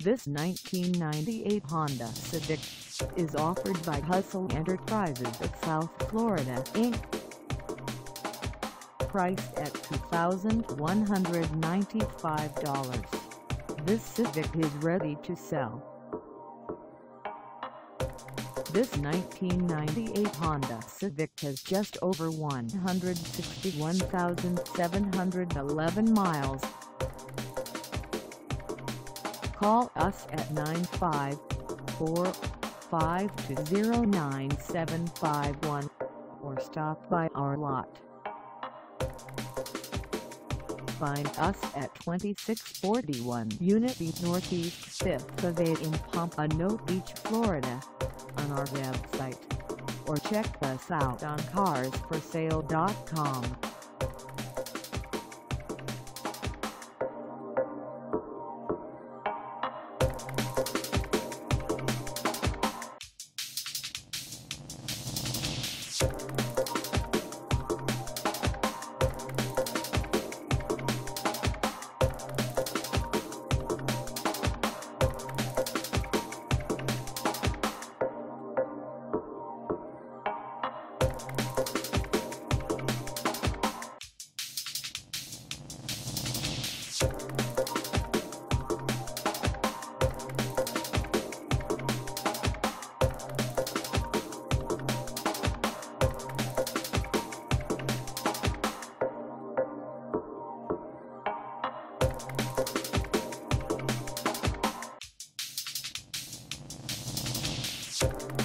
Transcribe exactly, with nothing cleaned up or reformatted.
This nineteen ninety-eight Honda Civic is offered by Hustle Enterprises of South Florida, Incorporated. Priced at two thousand one hundred ninety-five dollars, this Civic is ready to sell. This nineteen ninety-eight Honda Civic has just over one hundred sixty-one thousand seven hundred eleven miles. Call us at nine five four, five two zero, nine seven five one or stop by our lot. Find us at twenty-six forty-one Unity Northeast fifth Ave in Pompano Beach, Florida, on our website, or check us out on cars for sale dot com. You